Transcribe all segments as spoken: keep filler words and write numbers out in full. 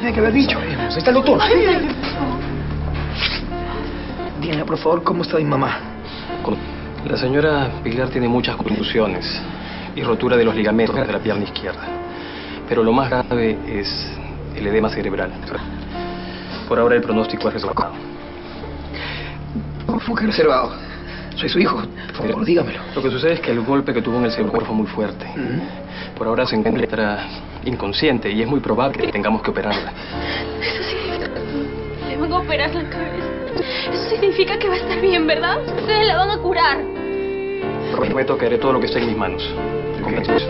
tenía que haber dicho. Ahí está el doctor. Ay, ay, por favor. Díganme, por favor, ¿cómo está mi mamá? La señora Pilar tiene muchas contusiones y rotura de los ligamentos de la pierna izquierda. Pero lo más grave es el edema cerebral. Por ahora el pronóstico es reservado. ¿Cómo que reservado? Soy su hijo. Por favor, dígamelo. Lo que sucede es que el golpe que tuvo en el cerebro fue muy fuerte. ¿Mm? Por ahora se encuentra inconsciente y es muy probable que tengamos que operarla. Eso significa... Le van a operar la cabeza. Eso significa que va a estar bien, ¿verdad? Ustedes la van a curar. Prometo que haré todo lo que esté en mis manos. Convencidos.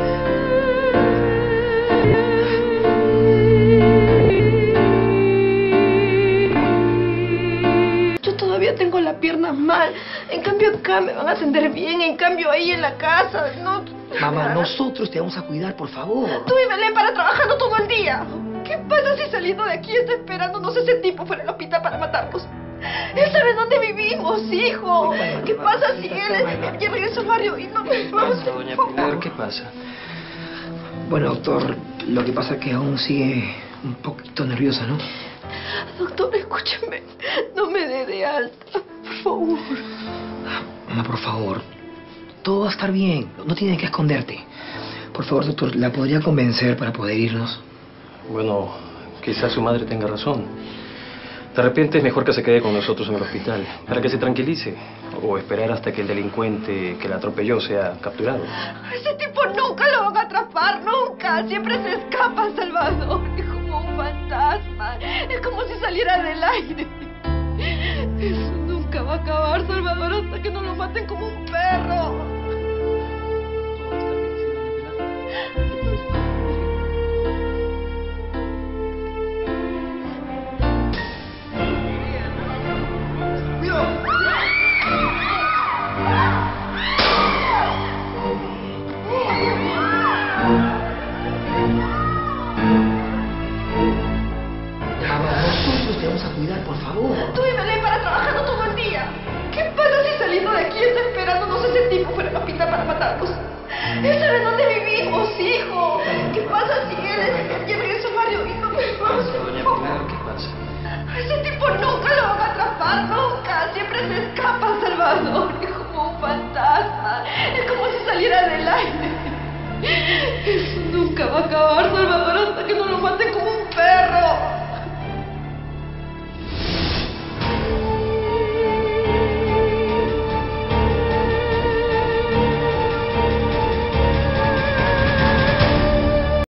Yo todavía tengo la pierna mal. En cambio acá me van a atender bien. En cambio ahí en la casa, no... Mamá, nosotros te vamos a cuidar, por favor. Tú y Belén para trabajando todo el día. ¿Qué pasa si saliendo de aquí está esperándonos ese tipo fuera del hospital para matarnos? Él sabe dónde vivimos, hijo. ¿Qué pasa si él ya regresa al barrio y no me vamos a... Doña Pilar, ¿qué pasa? Bueno, doctor, lo que pasa es que aún sigue un poquito nerviosa, ¿no? Doctor, escúcheme. No me dé de alta, por favor. Mamá, por favor. Todo va a estar bien. No tienes que esconderte. Por favor, doctor, ¿la podría convencer para poder irnos? Bueno, quizás su madre tenga razón. De repente es mejor que se quede con nosotros en el hospital, para que se tranquilice. O esperar hasta que el delincuente que la atropelló sea capturado. Ese tipo nunca lo van a atrapar, nunca. Siempre se escapa, Salvador. Es como un fantasma. Es como si saliera del aire. Eso nunca va a acabar, Salvador, hasta que no lo maten como un perro. Por favor. Tú y Belén para trabajando todo el día. ¿Qué pasa si saliendo de aquí está esperándonos ese tipo fuera del hospital para matarnos? Él sabe dónde vivimos, hijo. ¿Qué pasa si él ya regresa al barrio y no me vamos a... Doña Pilar, ¿qué pasa? Ese tipo nunca lo van a atrapar, nunca. Siempre se escapa, Salvador. Es como un fantasma. Es como si saliera del aire. Eso nunca va a acabar, Salvador, hasta que no lo maten como